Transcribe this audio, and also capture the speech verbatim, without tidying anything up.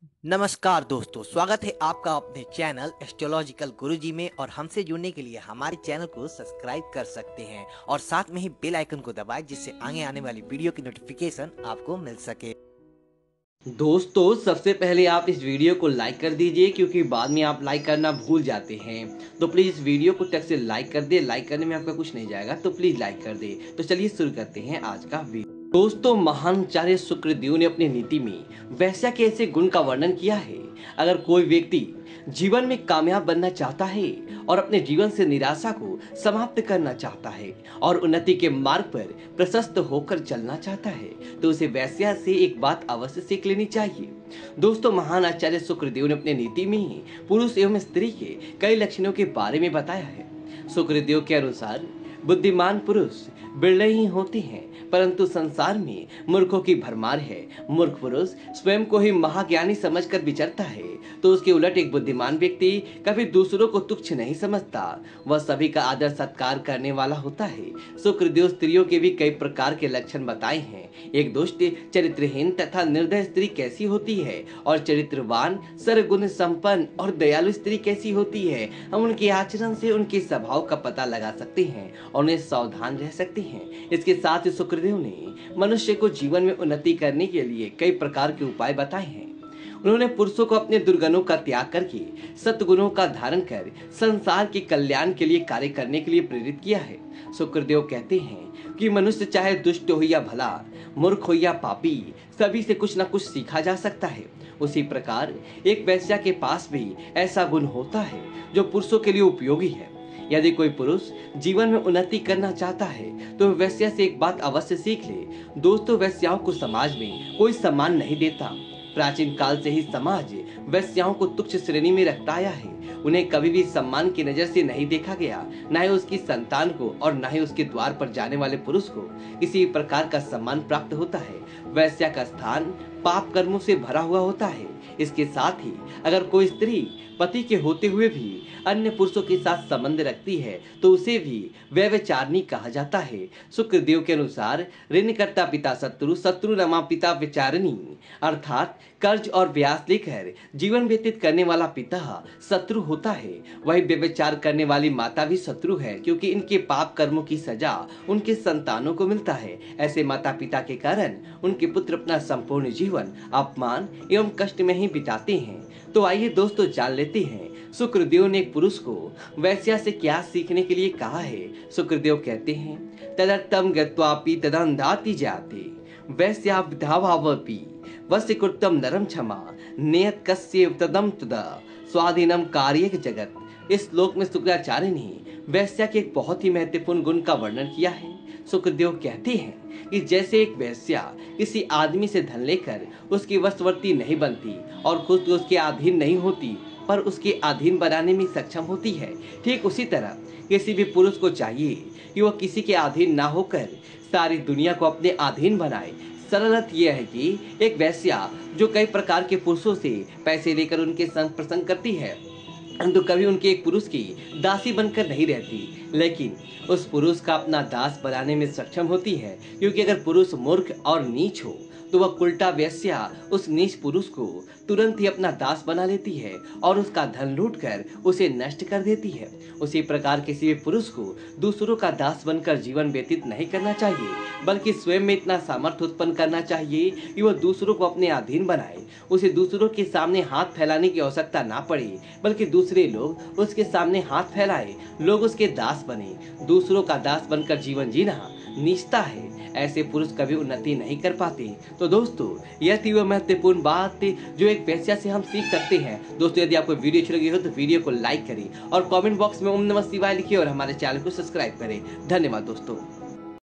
नमस्कार दोस्तों, स्वागत है आपका अपने चैनल एस्ट्रोलॉजिकल गुरुजी में। और हमसे जुड़ने के लिए हमारे चैनल को सब्सक्राइब कर सकते हैं और साथ में ही बेल आइकन को दबाएं, जिससे आगे आने वाली वीडियो की नोटिफिकेशन आपको मिल सके। दोस्तों, सबसे पहले आप इस वीडियो को लाइक कर दीजिए, क्योंकि बाद में आप लाइक करना भूल जाते हैं। तो प्लीज़ इस वीडियो को टक से लाइक कर दे। लाइक करने में आपका कुछ नहीं जाएगा, तो प्लीज़ लाइक कर दे। तो चलिए शुरू करते हैं आज का वीडियो। दोस्तों, महान आचार्य शुक्रदेव ने अपनी नीति में वैश्या के ऐसे गुण का वर्णन किया है। अगर कोई व्यक्ति जीवन में कामयाब बनना चाहता है और अपने जीवन से निराशा को समाप्त करना चाहता है और उन्नति के मार्ग पर प्रशस्त होकर चलना चाहता है, तो उसे वैश्या से एक बात अवश्य सीख लेनी चाहिए। दोस्तों, महान आचार्य शुक्रदेव ने अपने नीति में ही पुरुष एवं स्त्री के कई लक्षणों के बारे में बताया है। शुक्रदेव के अनुसार बुद्धिमान पुरुष बिरले ही होते हैं, परंतु संसार में मूर्खों की भरमार है। मूर्ख पुरुष स्वयं को ही महाज्ञानी समझकर विचरता है, तो उसके उलट एक बुद्धिमान व्यक्ति कभी दूसरों को तुच्छ नहीं समझता। वह सभी का आदर सत्कार करने वाला होता है। शुक्रदेव स्त्रियों के भी कई प्रकार के लक्षण बताए हैं। एक दुष्ट, चरित्रहीन तथा निर्दय स्त्री कैसी होती है और चरित्रवान, सर्वगुण संपन्न और दयालु स्त्री कैसी होती है, हम उनके आचरण से उनके स्वभाव का पता लगा सकते हैं और उन्हें सावधान रह सकते हैं। इसके साथ ही शुक्रदेव ने मनुष्य को जीवन में उन्नति करने के लिए कई प्रकार के उपाय बताए हैं। उन्होंने पुरुषों को अपने दुर्गुणों का त्याग करके सद्गुणों का धारण कर संसार के कल्याण के लिए कार्य करने के लिए प्रेरित किया है। शुक्रदेव कहते हैं कि मनुष्य चाहे दुष्ट हो या भला, मूर्ख हो या पापी, सभी से कुछ न कुछ सीखा जा सकता है। उसी प्रकार एक वैश्या के पास भी ऐसा गुण होता है जो पुरुषों के लिए उपयोगी है। यदि कोई पुरुष जीवन में उन्नति करना चाहता है तो वैश्या से एक बात अवश्य सीख ले। दोस्तों, वैश्याओं को समाज में कोई सम्मान नहीं देता। प्राचीन काल से ही समाज वैश्याओं को तुच्छ श्रेणी में रखता आया है। उन्हें कभी भी सम्मान की नजर से नहीं देखा गया। न ही उसकी संतान को और न ही उसके द्वार पर जाने वाले पुरुष को किसी प्रकार का सम्मान प्राप्त होता है। वैश्या का स्थान पाप कर्मों से भरा हुआ होता है। इसके साथ ही अगर कोई स्त्री पति के होते हुए भी अन्य पुरुषों के साथ संबंध रखती है तो उसे भी व्यभिचारिणी कहा जाता है। शुक्रदेव के अनुसार ऋणकर्ता पिता शत्रु, शत्रु रमा पिता विचारिणी, अर्थात कर्ज और ब्याज लेकर जीवन व्यतीत करने वाला पिता शत्रु होता है। वही व्यभिचार करने वाली माता भी शत्रु है, क्योंकि इनके पाप कर्मों की सजा उनके संतानों को मिलता है। ऐसे माता पिता के कारण उनके पुत्र अपना संपूर्ण जीवन अपमान एवं कष्ट में ही बिताते हैं। तो आइए दोस्तों, जान लेते हैं शुक्रदेव ने एक पुरुष को वैश्या से क्या सीखने के लिए कहा है। शुक्रदेव कहते हैं, तदर्थम गत्वापि तदंधाति जाते वैश्या विधावावपि वस्य कृतम नरम क्षमा नियत कस्य तदम तुदा स्वाधीनम कार्यक जगत। इस श्लोक में शुक्राचार्य ने वैश्या के एक बहुत ही महत्वपूर्ण गुण का वर्णन किया है। शुक्रदेव कहते हैं कि जैसे एक वैश्या किसी आदमी से धन लेकर उसकी वशवर्ती नहीं बनती और खुद उसके अधीन नहीं होती, पर उसके अधीन बनाने में सक्षम होती है, ठीक उसी तरह किसी भी पुरुष को चाहिए कि वह किसी के अधीन ना होकर सारी दुनिया को अपने अधीन बनाए। सरल अर्थ यह है कि एक वैश्या जो कई प्रकार के पुरुषों से पैसे लेकर उनके संग प्रसंग करती है, तो कभी उनके एक पुरुष की दासी बनकर नहीं रहती, लेकिन उस पुरुष का अपना दास बनाने में सक्षम होती है। क्योंकि अगर पुरुष मूर्ख और नीच हो तो वह उल्टा वैश्या उस नीच पुरुष को तुरंत ही अपना दास बना लेती है और उसका धन लूट कर उसे नष्ट कर देती है। उसी प्रकार किसी भी पुरुष को दूसरों का दास बनकर जीवन व्यतीत नहीं करना चाहिए, बल्कि स्वयं में इतना सामर्थ्य उत्पन्न करना चाहिए कि वह दूसरों को अपने अधीन बनाए। उसे दूसरों के सामने हाथ फैलाने की आवश्यकता ना पड़े, बल्कि दूसरे लोग उसके सामने हाथ फैलाए, लोग उसके दास बने। दूसरों का दास बनकर जीवन जीना नीचता है। ऐसे पुरुष कभी उन्नति नहीं कर पाते। तो दोस्तों, यह थी वह महत्वपूर्ण बात जो एक वैश्या से हम सीख सकते हैं। दोस्तों, यदि आपको वीडियो अच्छी लगी हो तो वीडियो को लाइक करें और कमेंट बॉक्स में ओम नमः शिवाय लिखिए और हमारे चैनल को सब्सक्राइब करें। धन्यवाद दोस्तों।